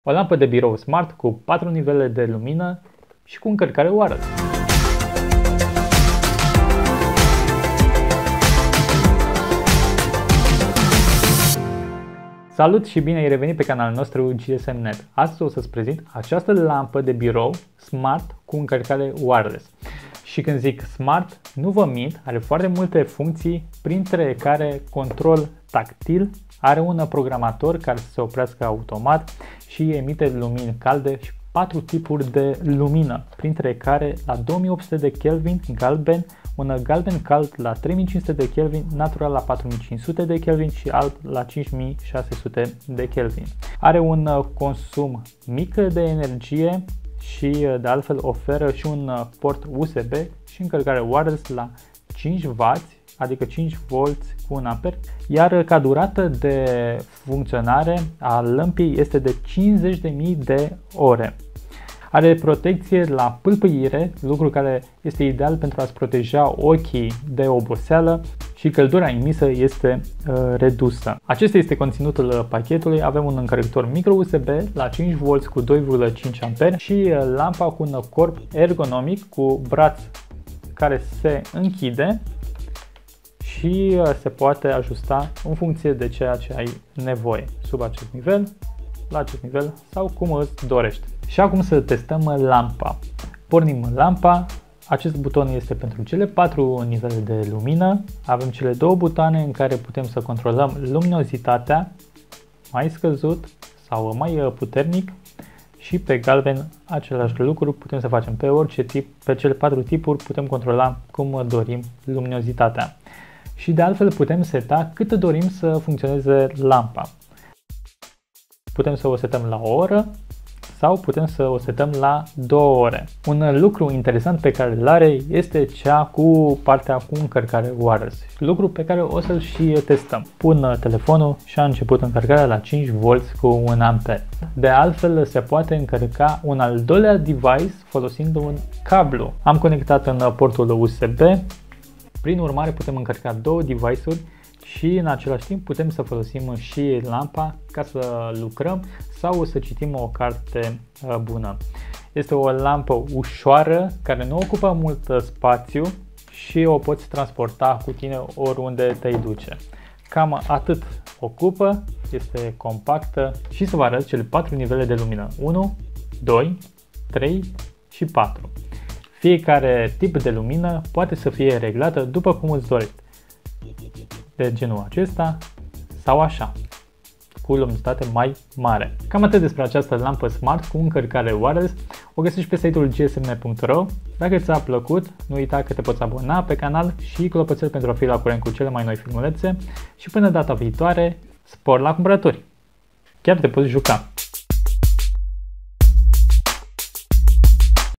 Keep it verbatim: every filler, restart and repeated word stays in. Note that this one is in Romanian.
O lampă de birou smart cu patru nivele de lumină și cu încărcare wireless. Salut și bine ai revenit pe canalul nostru G S M punct net. Astăzi o să-ți prezint această lampă de birou smart cu încărcare wireless. Și când zic smart, nu vă mint, are foarte multe funcții, printre care control tactil, are un programator care să se oprească automat și emite lumini calde și patru tipuri de lumină, printre care la două mii opt sute de Kelvin galben, un galben cald la trei mii cinci sute de Kelvin, natural la patru mii cinci sute de Kelvin și alb la cinci mii șase sute de Kelvin. Are un consum mic de energie și de altfel oferă și un port U S B și încărcare wireless la cinci wați, adică cinci volți cu un amper, iar ca durată de funcționare a lămpii este de cincizeci de mii de ore. Are protecție la pâlpâire, lucru care este ideal pentru a-ți proteja ochii de oboseală și căldura emisă este uh, redusă. Acesta este conținutul pachetului. Avem un încărcător micro U S B la cinci volți cu doi virgulă cinci amperi și uh, lampa cu un corp ergonomic cu braț care se închide și uh, se poate ajusta în funcție de ceea ce ai nevoie, sub acest nivel, la acest nivel sau cum îți dorești. Și acum să testăm lampa. Pornim lampa. Acest buton este pentru cele patru nivele de lumină. Avem cele două butoane în care putem să controlăm luminozitatea mai scăzut sau mai puternic și pe galben același lucru putem să facem pe orice tip, pe cele patru tipuri putem controla cum dorim luminozitatea. Și de altfel putem seta cât dorim să funcționeze lampa. Putem să o setăm la o oră sau putem să o setăm la două ore. Un lucru interesant pe care îl are este cea cu partea cu încărcare wireless, lucru pe care o să-l și testăm. Pun telefonul și a început încărcarea la cinci volți cu un amper. De altfel se poate încărca un al doilea device folosind un cablu. Am conectat în portul U S B, prin urmare putem încărca două device-uri și în același timp putem să folosim și lampa ca să lucrăm sau să citim o carte bună. Este o lampă ușoară care nu ocupă mult spațiu și o poți transporta cu tine oriunde te duce. Cam atât ocupă, este compactă și să vă arăt cele patru nivele de lumină: unu, doi, trei și patru. Fiecare tip de lumină poate să fie reglată după cum îți dorești, de genul acesta sau așa, cu luminozitate mai mare. Cam atât despre această lampă smart cu încărcare wireless. O găsești pe site-ul G S M net punct ro. Dacă ți-a plăcut, nu uita că te poți abona pe canal și clopoțel pentru a fi la curent cu cele mai noi filmulețe și până data viitoare, spor la cumpărături! Chiar te poți juca!